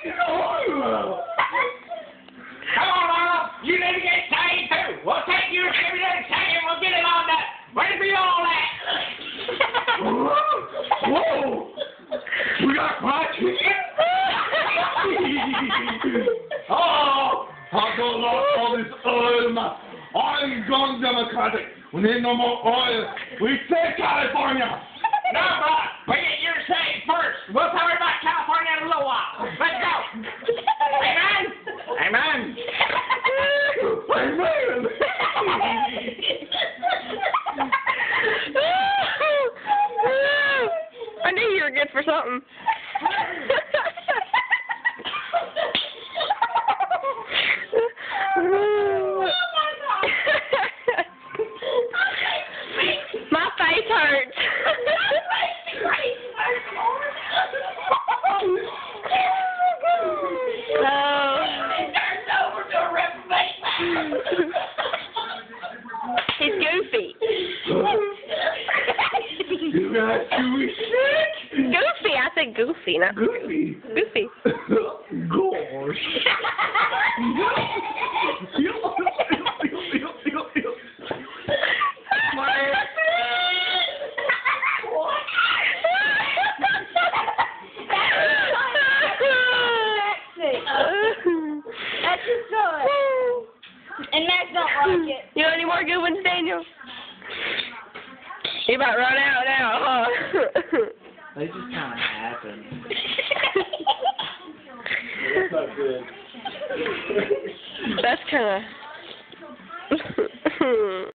Come on, Mama. You need to get saved too. We'll take you to every day and we'll get it on that. Where be all that? Whoa! We got fried chicken? Oh! I'll go lost all this oil. Oil gone democratic. We need no more oil. We save California. No, brother. We get your saved first. We'll tell you about California in a little while. Let's go. Amen? Amen. Amen. I knew you were good for something. My face hurts. He's goofy. You got chewy shit. Goofy. I said goofy, not Goofy. goofy. Gosh. That's just good. And Max don't like it. You want any more good ones, Daniel? You about run out now, huh? They just kind of happen. That's not good. That's kind of...